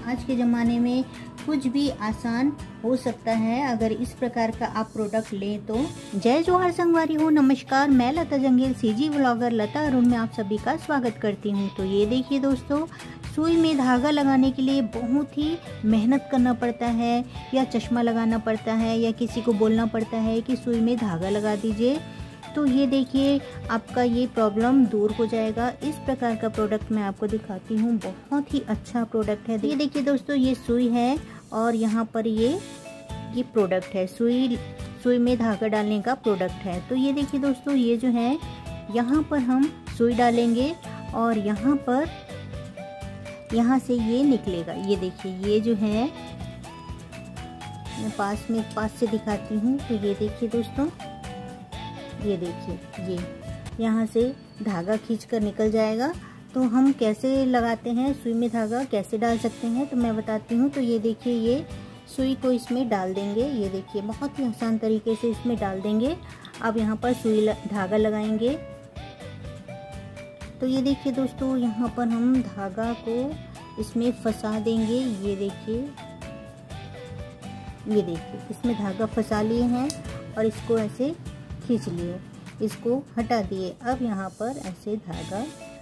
आज के ज़माने में कुछ भी आसान हो सकता है अगर इस प्रकार का आप प्रोडक्ट लें तो। जय जोहार संगवारी हो, नमस्कार। मैं लता जंगेल सीजी व्लॉगर लता अरुण में आप सभी का स्वागत करती हूँ। तो ये देखिए दोस्तों, सुई में धागा लगाने के लिए बहुत ही मेहनत करना पड़ता है, या चश्मा लगाना पड़ता है, या किसी को बोलना पड़ता है कि सुई में धागा लगा दीजिए। तो ये देखिए आपका ये प्रॉब्लम दूर हो जाएगा। इस प्रकार का प्रोडक्ट मैं आपको दिखाती हूँ, बहुत ही अच्छा प्रोडक्ट है। ये देखिए दोस्तों, ये सुई है और यहाँ पर ये प्रोडक्ट है, सुई में धागा डालने का प्रोडक्ट है। तो ये देखिए दोस्तों, ये जो है यहाँ पर हम सुई डालेंगे और यहाँ से ये निकलेगा। ये देखिए, ये जो है मैं पास से दिखाती हूँ। तो ये देखिए दोस्तों, ये देखिए, ये यहाँ से धागा खींचकर निकल जाएगा। तो हम कैसे लगाते हैं सुई में धागा, कैसे डाल सकते हैं, तो मैं बताती हूँ। तो ये देखिए, ये सुई को इसमें डाल देंगे। ये देखिए, बहुत ही आसान तरीके से इसमें डाल देंगे। अब यहाँ पर सुई धागा लगाएंगे। तो ये देखिए दोस्तों, यहाँ पर हम धागा को इसमें फंसा देंगे। ये देखिए, इसमें धागा फंसा लिए हैं और इसको ऐसे खींच लिए, इसको हटा दिए। अब यहाँ पर ऐसे धागा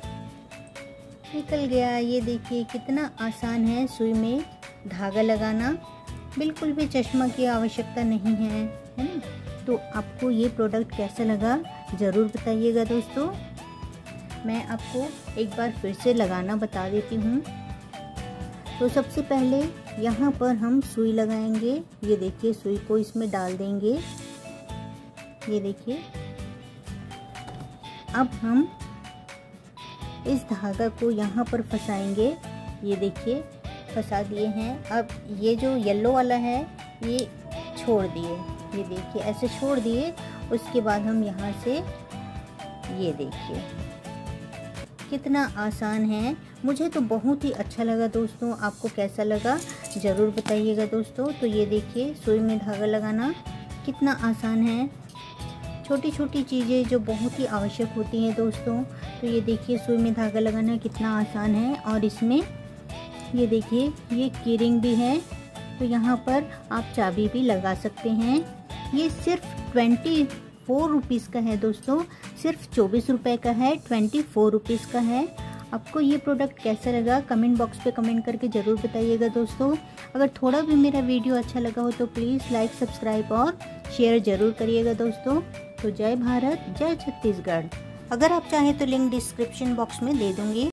निकल गया। ये देखिए कितना आसान है सुई में धागा लगाना, बिल्कुल भी चश्मा की आवश्यकता नहीं है ना। तो आपको ये प्रोडक्ट कैसा लगा ज़रूर बताइएगा दोस्तों। मैं आपको एक बार फिर से लगाना बता देती हूँ। तो सबसे पहले यहाँ पर हम सुई लगाएंगे। ये देखिए, सुई को इसमें डाल देंगे। ये देखिए, अब हम इस धागा को यहाँ पर फंसाएंगे। ये देखिए, फंसा दिए हैं। अब ये जो येलो वाला है ये छोड़ दिए। ये देखिए, ऐसे छोड़ दिए। उसके बाद हम यहाँ से, ये देखिए कितना आसान है। मुझे तो बहुत ही अच्छा लगा दोस्तों। आपको कैसा लगा ज़रूर बताइएगा दोस्तों। तो ये देखिए, सुई में धागा लगाना कितना आसान है। छोटी छोटी चीज़ें जो बहुत ही आवश्यक होती हैं दोस्तों। तो ये देखिए, सुई में धागा लगाना कितना आसान है। और इसमें ये देखिए, ये कीरिंग भी है। तो यहाँ पर आप चाबी भी लगा सकते हैं। ये सिर्फ 24 रुपीज़ का है दोस्तों, सिर्फ 24 रुपये का है, 24 रुपीज़ का है। आपको ये प्रोडक्ट कैसा लगा कमेंट बॉक्स पे कमेंट करके ज़रूर बताइएगा दोस्तों। अगर थोड़ा भी मेरा वीडियो अच्छा लगा हो तो प्लीज़ लाइक, सब्सक्राइब और शेयर ज़रूर करिएगा दोस्तों। तो जय भारत, जय छत्तीसगढ़। अगर आप चाहें तो लिंक डिस्क्रिप्शन बॉक्स में दे दूँगी।